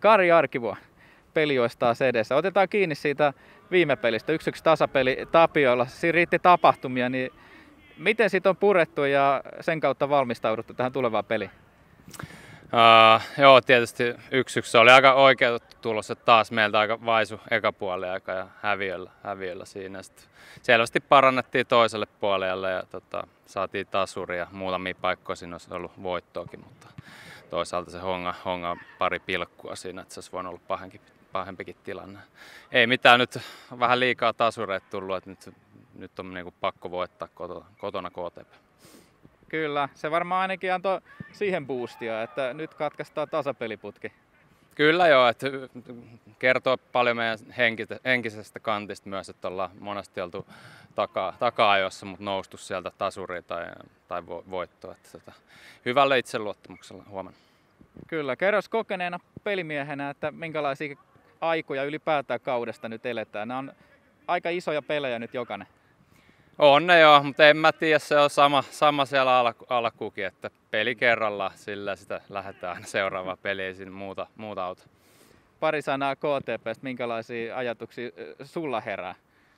Kari Arkivuo, Pelioistaa edessä. Otetaan kiinni siitä viime pelistä. 1-1 tasapeli Tapiolla. Siinä riitti tapahtumia, niin miten siitä on purettu ja sen kautta valmistauduttu tähän tulevaan peliin? Joo, tietysti 1-1 se oli aika oikeutettu tulos, että taas meiltä aika vaisu eka puoliaika ja häviöllä siinä. Sitten selvästi parannettiin toiselle puolelle ja saatiin tasuri ja muutamia paikkoja siinä olisi ollut voittoakin, mutta toisaalta se honga pari pilkkua siinä, että se olisi voinut olla pahempikin tilanne. Ei mitään, nyt vähän liikaa tasureita tullut, että nyt on niinku pakko voittaa kotona KTP. Kyllä, se varmaan ainakin antoi siihen boostia, että nyt katkaistaan tasapeliputki. Kyllä joo, että kertoo paljon meidän henkisestä kantista myös, että ollaan monesti oltu taka-ajossa, mutta noustu sieltä tasuriin tai voittoa. Hyvällä itseluottamuksella huomenna. Kyllä, kerros kokeneena pelimiehenä, että minkälaisia aikoja ylipäätään kaudesta nyt eletään. Nämä on aika isoja pelejä nyt jokainen. On ne joo, mutta en mä tiedä, se on sama siellä alkuukin, että peli kerrallaan, sillä sitä lähdetään seuraavaan peliin, ei siinä muuta auta. Pari sanaa KTP:stä, minkälaisia ajatuksia sulla herää?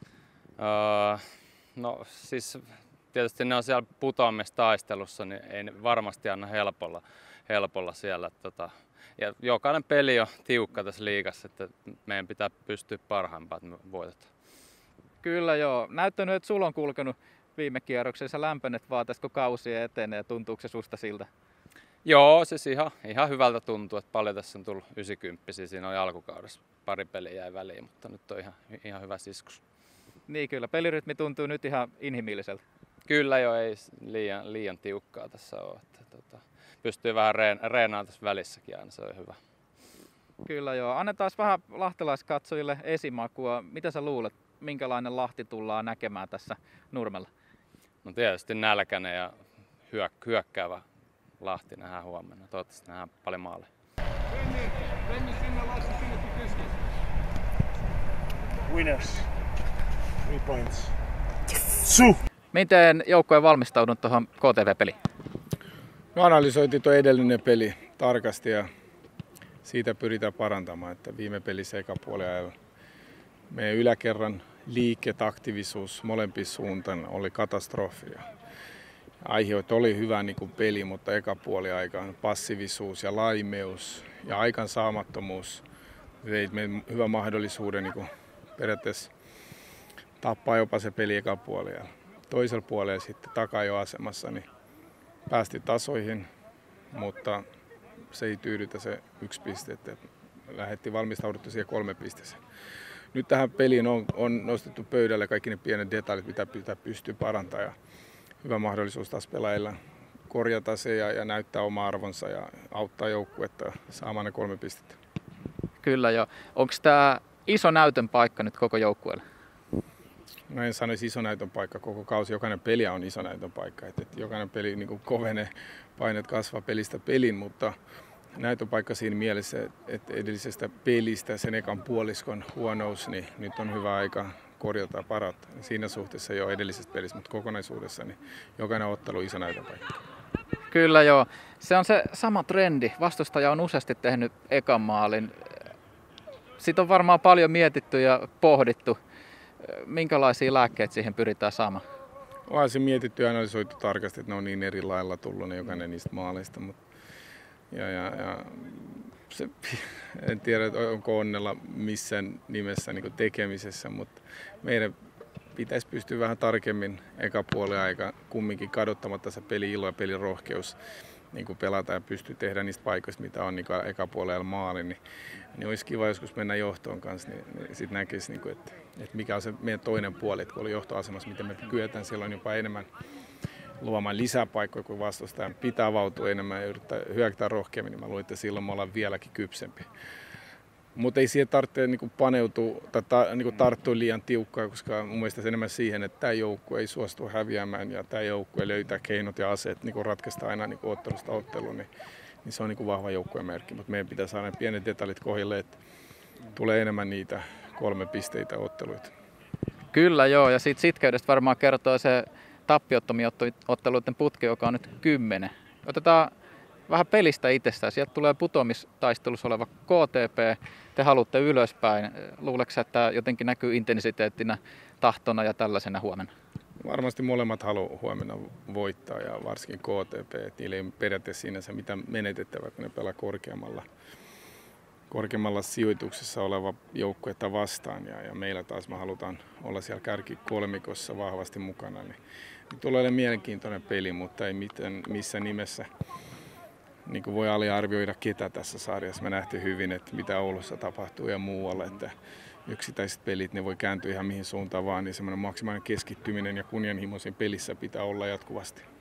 No siis tietysti ne on siellä putoamistaistelussa, niin ei ne varmasti anna helpolla siellä. Ja jokainen peli on tiukka tässä liigassa, että meidän pitää pystyä parhaimpaan, että me voitetaan. Kyllä joo. Näyttänyt, että sulla on kulkenut viime kierroksessa. Lämpönet vaan tästä, kun kausi etenee. Tuntuuko se susta siltä? Joo, siis ihan hyvältä tuntuu, että paljon tässä on tullut 90. Siinä oli alkukaudessa. Pari peliä jäi väliin, mutta nyt on ihan hyvä siskus. Niin kyllä, pelirytmi tuntuu nyt ihan inhimilliseltä. Kyllä joo, ei liian tiukkaa tässä ole. Että, pystyy vähän reenaamaan tässä välissäkin aina, se on hyvä. Kyllä joo. Annetaan vähän lahtelaiskatsojille esimakua. Mitä sä luulet, minkälainen Lahti tullaan näkemään tässä Nurmella? No tietysti nälkäinen ja hyökkäävä Lahti nähdään huomenna. Toivottavasti nähdään paljon maaleja. Venni sinne, Lassi sinne keski. Winners. 3 points. Su! Miten joukkue on valmistaudunut tuohon KTV-peliin? Me analysoitiin tuo edellinen peli tarkasti ja siitä pyritään parantamaan, että viime pelissä eka puoliajalla meidän yläkerran liikkeet, aktiivisuus molempien suuntaan oli katastrofi. Aiheut oli hyvä niin kuin peli, mutta eka puoliaikaan passiivisuus ja laimeus ja aikaansaamattomuus vei meidän hyvän mahdollisuuden niin kuin periaatteessa tappaa jopa se peli eka puoliajalla. Toisella puolella sitten takajoasemassa niin päästiin tasoihin, mutta se ei tyydytä se 1 piste, että lähdettiin valmistauduttu siihen 3 pisteeseen. Nyt tähän peliin on nostettu pöydälle kaikki ne pienet detaljit, mitä pitää pystyä parantamaan. Ja hyvä mahdollisuus taas pelaajilla korjata se ja näyttää oma arvonsa ja auttaa joukkuetta saamaan ne 3 pistettä. Kyllä joo. Onko tämä iso näytön paikka nyt koko joukkueelle? No en sanoisi iso näytön paikka koko kausi. Jokainen peli on iso näytön paikka. Jokainen peli niin kuin kovenee, painet kasvaa pelistä pelin, mutta näytön paikka siinä mielessä, että edellisestä pelistä sen ekan puoliskon huonous, niin nyt on hyvä aika korjata parat. Siinä suhteessa jo edellisestä pelistä, mutta kokonaisuudessa niin jokainen ottelu on iso näytön paikka. Kyllä joo. Se on se sama trendi. Vastustaja on useasti tehnyt ekan maalin. Siitä on varmaan paljon mietitty ja pohdittu. Minkälaisia lääkkeitä siihen pyritään saamaan? Onhan se mietitty ja analysoitu tarkasti, että ne on niin eri lailla tullut ne jokainen niistä maaleista. Se, en tiedä, onko onnella missään nimessä niin tekemisessä, mutta meidän pitäisi pystyä vähän tarkemmin eka puolen aika kumminkin kadottamatta se peli-ilo ja pelirohkeus niin pelata ja pystyä tehdä niistä paikoista, mitä on niin eka puolella maali, niin olisi kiva joskus mennä johtoon kanssa, niin sitten näkisi, niin että mikä on se meidän toinen puoli, että kun oli johtoasemassa, miten me kyetään silloin jopa enemmän luomaan lisäpaikkoja, kun vastustajan pitää avautua enemmän ja yrittää hyökätä rohkeammin, niin mä luulen, että silloin me ollaan vieläkin kypsempi. Mutta ei siihen tarvitse niin paneutua tai niin tarttua liian tiukkaa, koska mun mielestä se enemmän siihen, että tämä joukkue ei suostu häviämään ja tämä joukkue löytää keinot ja aseet niin ratkaista aina niin ottelusta otteluun, niin se on niin vahva joukkueen merkki. Mutta meidän pitää saada pienet detaljit kohdille, että tulee enemmän niitä 3 pisteitä otteluita. Kyllä joo, ja siitä sitkeydestä varmaan kertoo se tappiottomien otteluiden putki, joka on nyt 10. Otetaan vähän pelistä itsestään. Sieltä tulee putoamistaistelussa oleva KTP, te haluatte ylöspäin. Luuletko sä, että jotenkin näkyy intensiteettinä, tahtona ja tällaisena huomenna? Varmasti molemmat haluaa huomenna voittaa ja varsinkin KTP. Et niillä ei ole periaatteessa sinänsä mitään menetettävää, kun ne pelaa korkeammalla sijoituksessa oleva joukkuetta vastaan. Ja meillä taas me halutaan olla siellä kärkikolmikossa vahvasti mukana. Niin tulee olemaan mielenkiintoinen peli, mutta ei missään nimessä niin kuin voi aliarvioida ketä tässä sarjassa. Me nähtiin hyvin, että mitä Oulussa tapahtuu ja muualla. Että yksittäiset pelit, ne voi kääntyä ihan mihin suuntaan vaan, niin semmoinen maksimaalinen keskittyminen ja kunnianhimoisen pelissä pitää olla jatkuvasti.